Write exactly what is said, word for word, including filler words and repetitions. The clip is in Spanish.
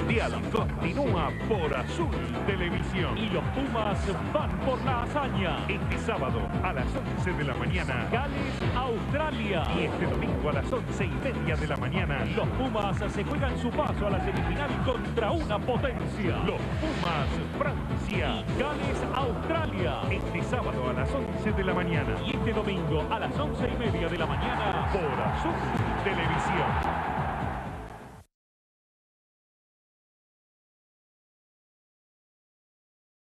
Mundial continúa por Azul Televisión. Y los Pumas van por la hazaña. Este sábado a las once de la mañana, Gales, Australia. y este domingo a las once y media de la mañana, Los Pumas se juegan su paso a la semifinal contra una potencia. los Pumas Francia. Gales, Australia. Este sábado a las once de la mañana, Y este domingo a las once y media de la mañana. por Azul Televisión.